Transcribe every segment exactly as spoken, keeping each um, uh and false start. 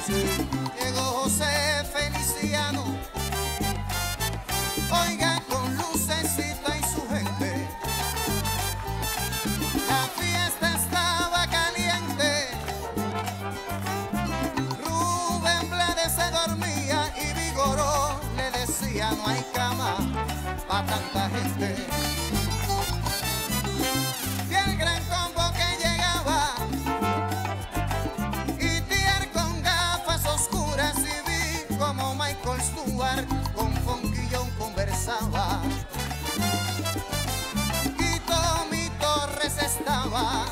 sí. Llegó José Feliciano, oiga, con lucecita y su gente. La fiesta estaba caliente. Rubén Blades se dormía y Vigoró le decía: no hay cama pa' tanta gente. Y el gran combo que llegaba, y Tier con gafas oscuras, y vi como Michael Stewart con Funky John conversaba. Y Tommy Torres estaba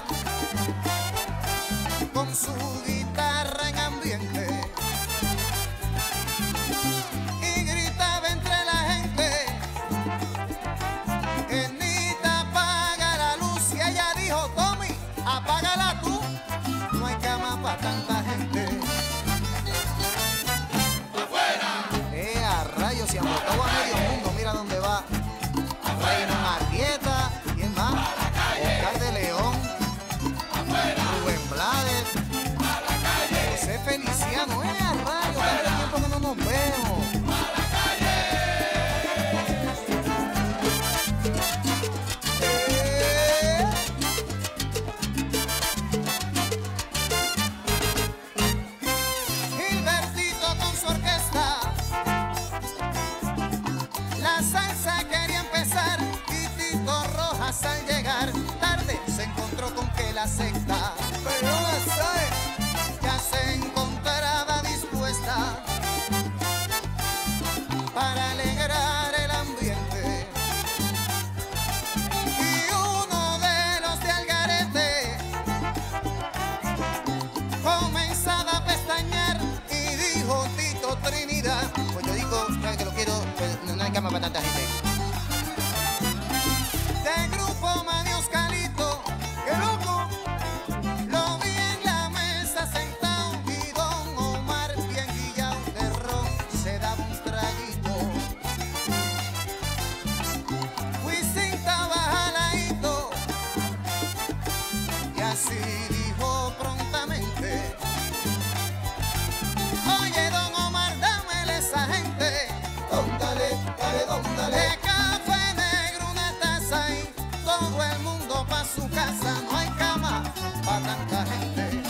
con su guitarra en ambiente y gritaba entre la gente: Enita, apaga la luz. Y ella dijo: Tommy, apágala tú, no hay cama para tanta gente. ¡Afuera! Eh, a rayos, se agotó a medio mundo, mira dónde va. Reina Marieta, ¿quién más? Oscar de León, Rubén Blades, José Feliciano. Eh, a rayos, tanto tiempo que no nos vemos. Eh. Gilbertito con su orquesta, la salsa quería empezar, y Tito Rojas al llegar tarde se encontró con que la secta, pero la sabe, ya se encontraba dispuesta para alegrar el ambiente. Y uno de los de Algarete comenzaba a pestañear y dijo: Tito Trinidad, pues yo digo, claro que lo quiero, pues no hay cama para tanta gente. De grupo Manios Calito, ¡qué loco! Lo vi en la mesa sentado, y don Omar bien guillao de ron se daba un traguito. Wisin estaba jaladito y así dijo prontamente: Oye, don Omar, dámele esa gente. Dóndale, dale, dóndale. De café negro una taza y todo el mundo pa' su casa. No hay cama pa' tanta gente.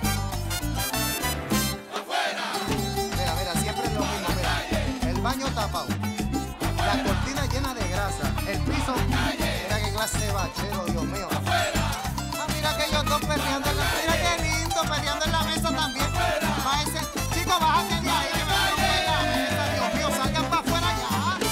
¡Afuera! Mira, mira, siempre es lo mismo, mira. El baño tapado, la cortina llena de grasa, el piso, mira qué clase de bachero, Dios mío. Ah, mira que ellos dos perreando en la, mira qué lindo, perreando en la mesa también. Pa' ese, chico, bájate de ahí, que me van a romper la mesa, Dios mío, salgan para afuera ya.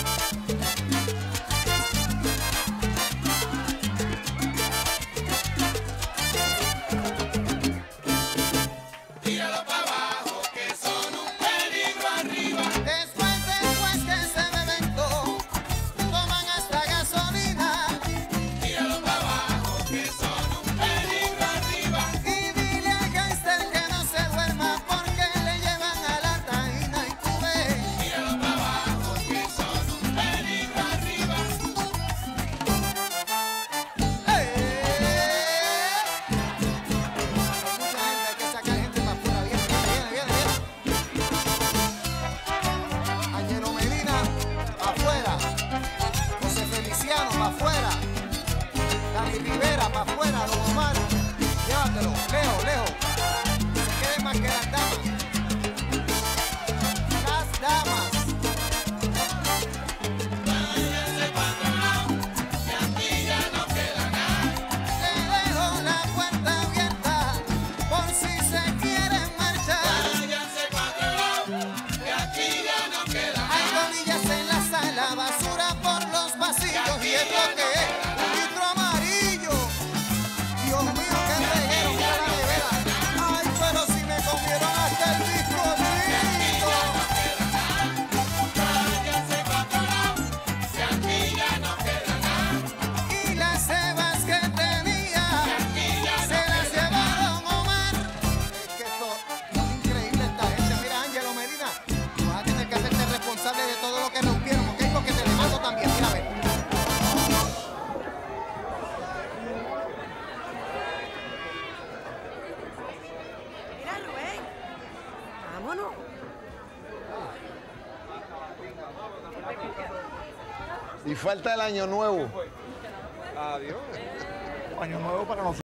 Tíralo para abajo, que son un peligro arriba. Después, después que se beben todo, toman hasta gasolina. Tíralo para abajo, que son un peligro arriba. Y dile a Gangster que no se duerma, porque le llevan a la taína y tú ves. Tíralo para abajo, que son un peligro arriba. ¡Eh! Mucha gente, hay que sacar gente para afuera. Viene, viene, viene, viene. Angelo Medina, para afuera. José Feliciano, para afuera. Dani Rivera, para afuera. Don Omar, llévatelo, lejos, lejos. Se queden más que las damas. Las damas. Váyanse para otro lado, que aquí ya no queda nada. Le dejo la puerta abierta por si se quieren marchar. Váyanse para otro lado, que aquí ya no queda Hay nada. colillas en la sala, basura por los pasillos. ¿Y esto qué es? Un litro amarillo. Dios mío, qué reguero, mira la nevera. Ay, pero si me comieron hasta el bizcochito. Váyanse para otro lado, que aquí ya no queda nada. Y las cebas que tenía Aquí ya no se las llevaron Omar. Es que esto es increíble esta gente. Mira, Ángelo Medina, tú vas a tener que hacerte responsable de todo lo que rompieron, ¿ok? Porque te demando también, mira, a ver. Vámonos. Y falta el año nuevo. Adiós. Año nuevo para nosotros.